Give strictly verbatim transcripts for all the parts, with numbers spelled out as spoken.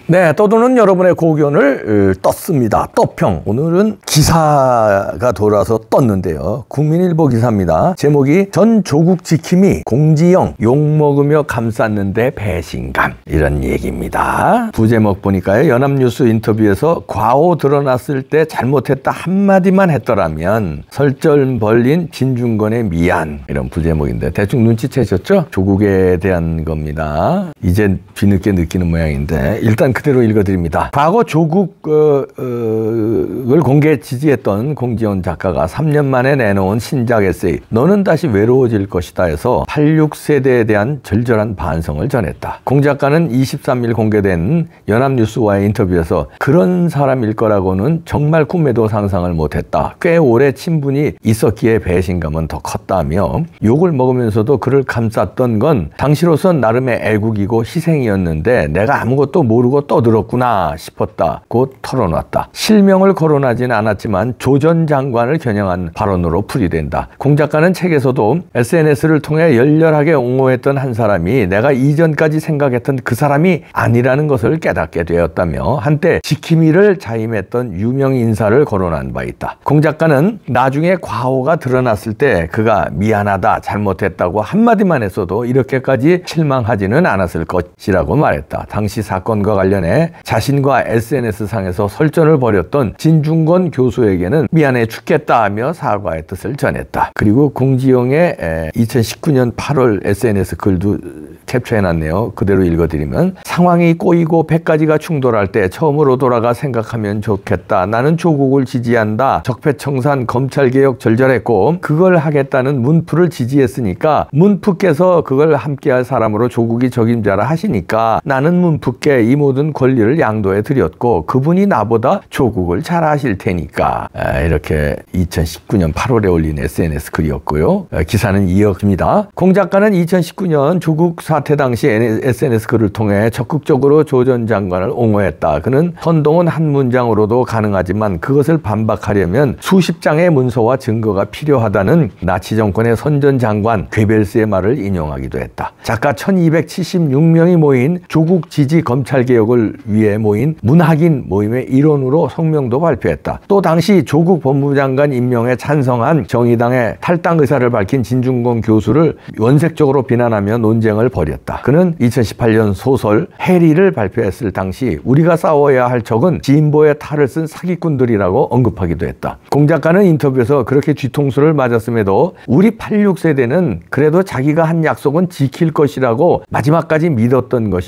네, 떠도는 여러분의 고견을 떴습니다. 떠평. 오늘은 기사가 돌아서 떴는데요. 국민일보 기사입니다. 제목이 전 조국 지킴이 공지영 욕먹으며 감쌌는데 배신감. 이런 얘기입니다. 부제목 보니까요. 연합뉴스 인터뷰에서 과오 드러났을 때 잘못했다 한마디만 했더라면 설전 벌린 진중권의 미안. 이런 부제목인데 대충 눈치채셨죠? 조국에 대한 겁니다. 이제 뒤늦게 느끼는 모양인데 일단 그대로 읽어드립니다. 과거 조국을 공개 지지했던 공지영 작가가 삼 년 만에 내놓은 신작 에세이 너는 다시 외로워질 것이다 해서 팔십육 세대에 대한 절절한 반성을 전했다. 공 작가는 이십삼 일 공개된 연합뉴스와의 인터뷰에서 그런 사람일 거라고는 정말 꿈에도 상상을 못했다. 꽤 오래 친분이 있었기에 배신감은 더 컸다며 욕을 먹으면서도 그를 감쌌던 건 당시로선 나름의 애국이고 희생이었는데 내가 아무것도 모르고 떠들었구나 싶었다고 털어놨다. 실명을 거론하진 않았지만 조 전 장관을 겨냥한 발언으로 풀이된다. 공 작가는 책에서도 에스엔에스를 통해 열렬하게 옹호했던 한 사람이 내가 이전까지 생각했던 그 사람이 아니라는 것을 깨닫게 되었다며 한때 지킴이를 자임했던 유명 인사를 거론한 바 있다. 공 작가는 나중에 과오가 드러났을 때 그가 미안하다, 잘못했다고 한마디만 했어도 이렇게까지 실망하지는 않았을 것이라고 말했다. 당시 사건과 관련해 자신과 에스엔에스상에서 설전을 벌였던 진중권 교수에게는 미안해 죽겠다 하며 사과의 뜻을 전했다. 그리고 공지영의 이천십구 년 팔월 에스엔에스 글도 캡처해놨네요. 그대로 읽어드리면 상황이 꼬이고 백 가지가 충돌할 때 처음으로 돌아가 생각하면 좋겠다. 나는 조국을 지지한다. 적폐청산 검찰개혁 절절했고 그걸 하겠다는 문프를 지지했으니까 문프께서 그걸 함께할 사람으로 조국이 적임자라 하시니까 나는 문프께 이 모든 권리를 양도해 드렸고 그분이 나보다 조국을 잘 아실 테니까. 이렇게 이천십구 년 팔월에 올린 에스엔에스 글이었고요. 기사는 이어집니다. 공 작가는 이천십구 년 조국 사태 당시 에스엔에스 글을 통해 적극적으로 조 전 장관을 옹호했다. 그는 선동은 한 문장으로도 가능하지만 그것을 반박하려면 수십 장의 문서와 증거가 필요하다는 나치 정권의 선 전 장관 괴벨스의 말을 인용하기도 했다. 작가 천이백칠십육 명이 모인 조국 지지 검찰개혁을 위해 모인 문학인 모임의 일원으로 성명도 발표했다. 또 당시 조국 법무장관 임명에 찬성한 정의당의 탈당 의사를 밝힌 진중권 교수를 원색적으로 비난하며 논쟁을 벌였다. 그는 이천십팔 년 소설 해리를 발표했을 당시 우리가 싸워야 할 적은 진보의 탈을 쓴 사기꾼들이라고 언급하기도 했다. 공 작가는 인터뷰에서 그렇게 뒤통수를 맞았음에도 우리 팔십육 세대는 그래도 자기가 한 약속은 지킬 것이라고 마지막까지 믿었던 것이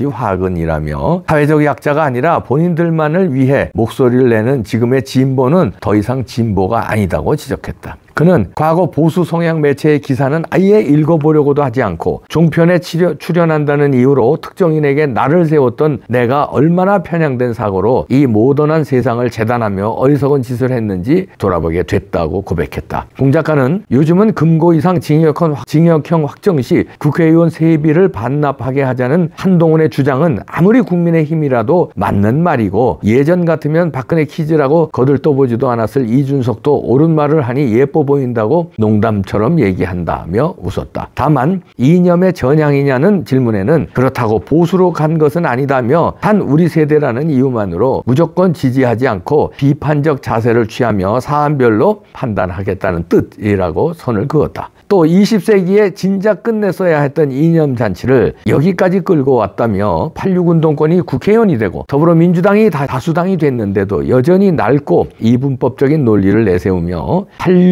화근이라며 사회적 약자가 아니라 본인들만을 위해 목소리를 내는 지금의 진보는 더 이상 진보가 아니다고 지적했다. 그는 과거 보수 성향 매체의 기사는 아예 읽어보려고도 하지 않고 종편에 출연한다는 이유로 특정인에게 나를 세웠던 내가 얼마나 편향된 사고로 이 모던한 세상을 재단하며 어리석은 짓을 했는지 돌아보게 됐다고 고백했다. 공 작가는 요즘은 금고 이상 징역형, 징역형 확정 시 국회의원 세비를 반납하게 하자는 한동훈의 주장은 아무리 국민의힘이라도 맞는 말이고 예전 같으면 박근혜 키즈라고 거들떠보지도 않았을 이준석도 옳은 말을 하니 예뻐 보인다고 농담처럼 얘기한다며 웃었다. 다만 이념의 전향이냐는 질문에는 그렇다고 보수로 간 것은 아니다며 단 우리 세대라는 이유만으로 무조건 지지하지 않고 비판적 자세를 취하며 사안별로 판단하겠다는 뜻이라고 선을 그었다. 또 이십 세기에 진작 끝냈어야 했던 이념잔치를 여기까지 끌고 왔다며 팔십육 운동권이 국회의원이 되고 더불어민주당이 다 다수당이 됐는데도 여전히 낡고 이분법적인 논리를 내세우며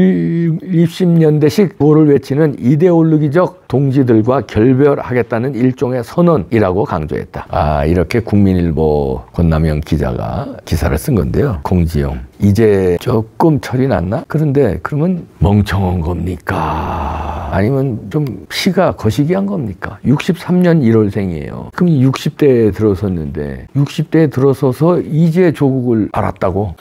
팔십 년대식 구호를 외치는 이데올로기적 동지들과 결별하겠다는 일종의 선언이라고 강조했다. 아, 이렇게 국민일보 권남영 기자가 기사를 쓴 건데요. 공지영. 이제 조금 철이 났나? 그런데 그러면 멍청한 겁니까? 아니면 좀 시가 거시기한 겁니까? 육십삼 년 일월생이에요. 그럼 육십 대에 들어섰는데 육십 대에 들어서서 이제 조국을 알았다고?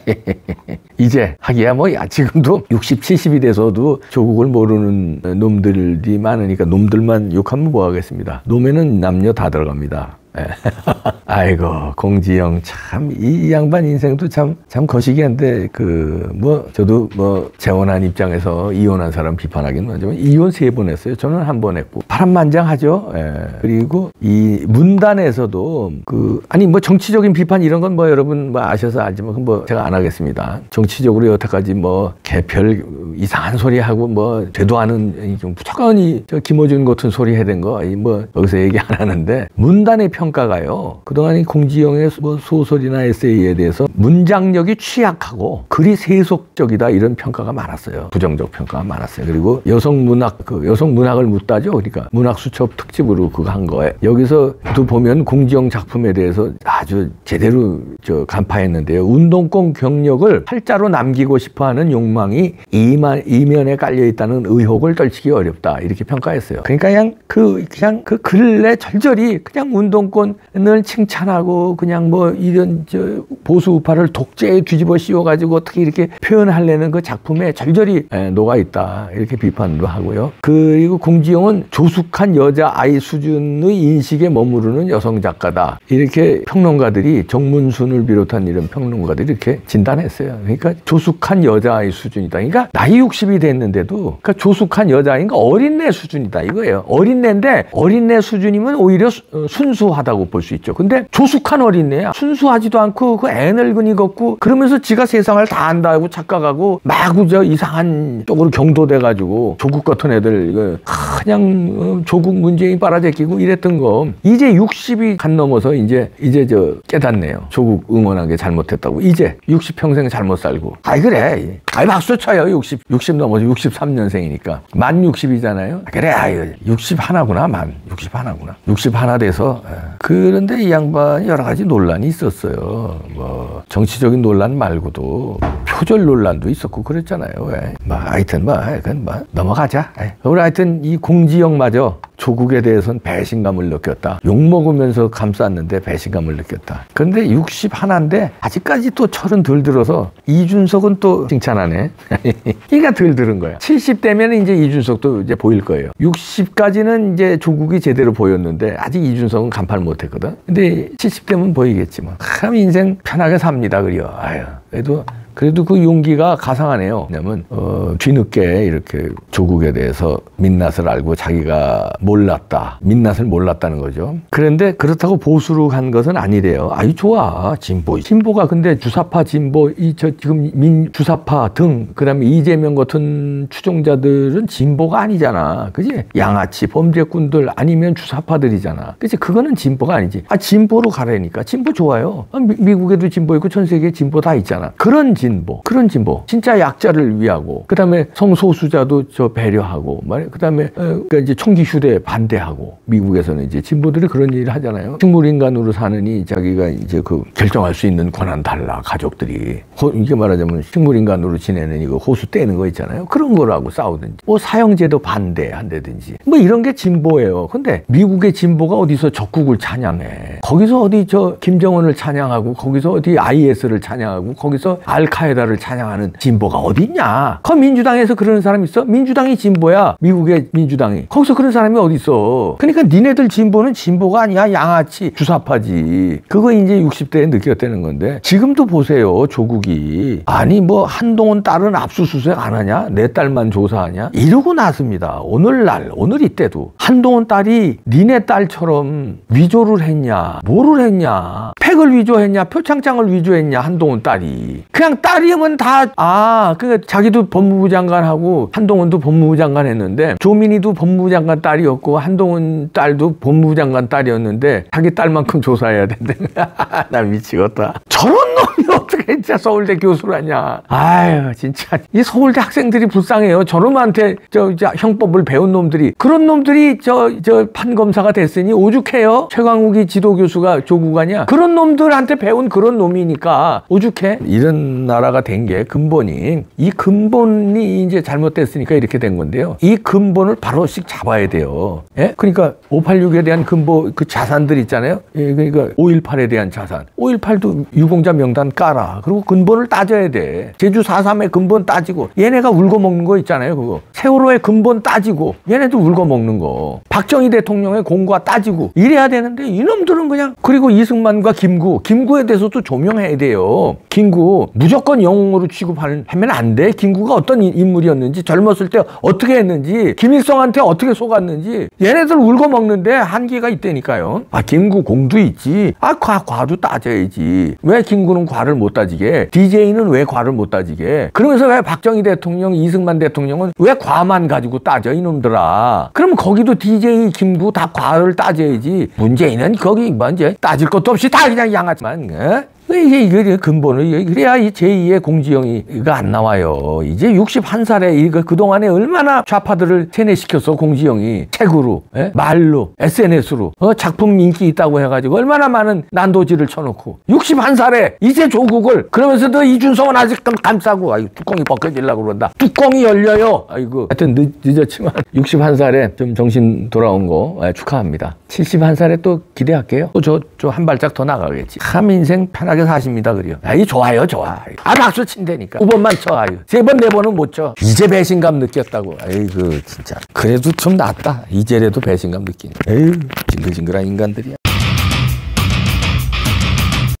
이제 하기야 뭐 야, 지금도 육십, 칠십이 돼서도 조국을 모르는 놈들이 많으니까 놈들만 욕하면 뭐 하겠습니다. 놈에는 남녀 다 들어갑니다. 예. 아이고, 공지영 참, 이 양반 인생도 참, 참 거시기한데, 그, 뭐, 저도 뭐, 재혼한 입장에서 이혼한 사람 비판하기는 하지만, 이혼 세 번 했어요. 저는 한 번 했고. 파란만장하죠. 예. 그리고 이 문단에서도 그, 아니, 뭐, 정치적인 비판 이런 건 뭐, 여러분 뭐 아셔서 알지만, 뭐, 제가 안 하겠습니다. 정치적으로 여태까지 뭐, 개별 이상한 소리 하고, 뭐, 되도 않은, 좀 무조건 이, 저, 김어준 같은 소리 해야 된 거, 뭐, 여기서 얘기 안 하는데, 문단의 평가가요. 그동안 이 공지영의 뭐 소설이나 에세이에 대해서 문장력이 취약하고 글이 세속적이다 이런 평가가 많았어요. 부정적 평가가 많았어요. 그리고 여성 문학, 그 여성 문학을 묻다죠. 그러니까 문학 수첩 특집으로 그거 한 거에 여기서도 보면 공지영 작품에 대해서 아주 제대로 저 간파했는데요. 운동권 경력을 팔자로 남기고 싶어하는 욕망이 이만, 이면에 깔려 있다는 의혹을 떨치기 어렵다 이렇게 평가했어요. 그러니까 그냥 그 그냥 그 글에 절절히 그냥 운동권을 칭찬하고 그냥 뭐 이런 저 보수 우파를 독재에 뒤집어 씌워가지고 어떻게 이렇게 표현하려는 그 작품에 절절히 녹아 있다 이렇게 비판도 하고요. 그리고 공지영은 조숙한 여자 아이 수준의 인식에 머무르는 여성 작가다 이렇게 평론가들이 정문순을 비롯한 이런 평론가들이 이렇게 진단했어요. 그러니까 조숙한 여자 아이 수준이다. 그러니까 나이 육십이 됐는데도 그러니까 조숙한 여자아이가 어린애 수준이다 이거예요. 어린애인데 어린애 수준이면 오히려 순수하다고 볼 수 있죠. 근데 조숙한 어린애야. 순수하지도 않고 그 애늙은이 걷고 그러면서 지가 세상을 다 안다고 착각하고 마구 저 이상한 쪽으로 경도돼가지고 조국 같은 애들 그냥 조국 문재인 빨아제끼고 이랬던 거 이제 육십이 간 넘어서 이제 이제 저 깨닫네요. 조국 응원한 게 잘못했다고. 이제 육십 평생 잘못 살고. 아이 그래. 아이 박수 쳐요. 육십 육십 넘어서 육십삼 년생이니까 만 육십이잖아요. 그래. 아이 육십 하나구나. 만 육십 하나구나. 육십 하나 돼서 그런데 이 양반이 여러 가지 논란이 있었어요. 뭐 정치적인 논란 말고도 표절 논란도 있었고 그랬잖아요. 왜? 뭐 하여튼 뭐 그건 뭐 넘어가자. 우리 하여튼 이 공지영마저 조국에 대해서는 배신감을 느꼈다. 욕먹으면서 감쌌는데 배신감을 느꼈다. 그런데 육십 하나인데 아직까지 또 철은 덜 들어서 이준석은 또 칭찬하네. 그러니까 덜 들은 거야. 칠십 대면 이제 이준석도 이제 보일 거예요. 육십까지는 이제 조국이 제대로 보였는데 아직 이준석은 간파를 못했거든. 근데 칠십 대면 보이겠지 뭐. 참 인생 편하게 삽니다. 그려. 아유, 그래도 그래도 그 용기가 가상하네요. 왜냐면 어, 뒤늦게 이렇게 조국에 대해서 민낯을 알고 자기가 몰랐다. 민낯을 몰랐다는 거죠. 그런데 그렇다고 보수로 간 것은 아니래요. 아이 좋아. 진보. 진보가 근데 주사파 진보 이 저 지금 민 주사파 등 그다음에 이재명 같은 추종자들은 진보가 아니잖아. 그지? 양아치 범죄꾼들 아니면 주사파들이잖아. 그치? 그거는 진보가 아니지. 아 진보로 가라니까. 진보 좋아요. 아, 미, 미국에도 진보 있고 전 세계에 진보 다 있잖아. 그런 진보 진보, 그런 진보, 진짜 약자를 위하고, 그 다음에 성소수자도 저 배려하고, 말, 그 다음에 그러니까 이제 총기 휴대 반대하고, 미국에서는 이제 진보들이 그런 일을 하잖아요. 식물인간으로 사느니 자기가 이제 그 결정할 수 있는 권한 달라 가족들이 호, 이게 말하자면 식물인간으로 지내는 이거 호수 떼는 거 있잖아요. 그런 거라고 싸우든지, 뭐 사형제도 반대한다든지, 뭐 이런 게 진보예요. 근데 미국의 진보가 어디서 적국을 찬양해? 거기서 어디 저 김정은을 찬양하고, 거기서 어디 아이에스를 찬양하고, 거기서 알카 카에다를 찬양하는 진보가 어딨냐? 그 민주당에서 그러는 사람 있어? 민주당이 진보야. 미국의 민주당이. 거기서 그런 사람이 어디 있어? 그러니까 니네들 진보는 진보가 아니야. 양아치 주사파지. 그거 이제 육십 대에 느꼈다는 건데 지금도 보세요. 조국이 아니 뭐 한동훈 딸은 압수수색 안 하냐? 내 딸만 조사하냐? 이러고 나섭니다. 오늘날 오늘 이때도 한동훈 딸이 니네 딸처럼 위조를 했냐? 뭐를 했냐? 팩을 위조했냐? 표창장을 위조했냐? 한동훈 딸이 그냥 딸이면 다, 아, 그, 자기도 법무부 장관하고, 한동훈도 법무부 장관 했는데, 조민희도 법무부 장관 딸이었고, 한동훈 딸도 법무부 장관 딸이었는데, 자기 딸만큼 조사해야 된대. 나 미치겠다. 저런 놈이 어떻게 진짜 서울대 교수를 하냐. 아유, 진짜. 이 서울대 학생들이 불쌍해요. 저런 놈한테, 저, 저, 형법을 배운 놈들이. 그런 놈들이 저, 저, 판검사가 됐으니 오죽해요? 최광욱이 지도교수가 조국 아니야? 그런 놈들한테 배운 그런 놈이니까 오죽해? 이런 나라가 된 게 근본이 이 근본이 이제 잘못됐으니까 이렇게 된 건데요. 이 근본을 바로씩 잡아야 돼요. 예? 그러니까 오팔육에 대한 근본 그 자산들 있잖아요. 예, 그러니까 오일팔에 대한 자산. 오일팔도 유공자 명단 깔아. 거야. 그리고 근본을 따져야 돼. 제주 사 삼의 근본 따지고 얘네가 울고 먹는 거 있잖아요. 그거 세월호의 근본 따지고 얘네도 울고 먹는 거. 박정희 대통령의 공과 따지고 이래야 되는데 이놈들은 그냥. 그리고 이승만과 김구 김구에 대해서도 조명해야 돼요. 김구 무조건 영웅으로 취급하면 안 돼. 김구가 어떤 인물이었는지, 젊었을 때 어떻게 했는지, 김일성한테 어떻게 속았는지. 얘네들 울고 먹는데 한계가 있다니까요. 아, 김구 공도 있지. 아, 과, 과도 따져야지. 왜 김구는 과를 못 따지게? 디제이는 왜 과를 못 따지게? 그러면서 왜 박정희 대통령, 이승만 대통령은 왜 과만 가지고 따져, 이놈들아? 그럼 거기도 디제이, 김구 다 과를 따져야지. 문재인은 거기 먼저 따질 것도 없이 다 그냥 양아치만. 에? 이게, 이게 근본을, 그래야 이 제이의 공지영이가 안 나와요. 이제 육십일 살에 이거 그동안에 얼마나 좌파들을 세뇌시켰어, 공지영이. 책으로, 에? 말로, 에스엔에스로, 어? 작품 인기 있다고 해가지고 얼마나 많은 난도질을 쳐놓고. 육십일 살에 이제 조국을, 그러면서도 이준석은 아직 감싸고, 아이고, 뚜껑이 벗겨지려고 그런다. 뚜껑이 열려요. 아이고. 하여튼 늦, 늦었지만, 육십일 살에 좀 정신 돌아온 거 에, 축하합니다. 칠십일 살에 또 기대할게요. 또 저, 저 한 발짝 더 나가겠지. 참 인생 편하게 사십니다, 그래요. 아이, 좋아요, 좋아. 아, 박수 친다니까. 두 번만 쳐, 아유. 세 번, 네 번은 못 쳐. 이제 배신감 느꼈다고. 아이고, 진짜. 그래도 좀 낫다. 이제라도 배신감 느끼네. 에휴, 징글징글한 인간들이야.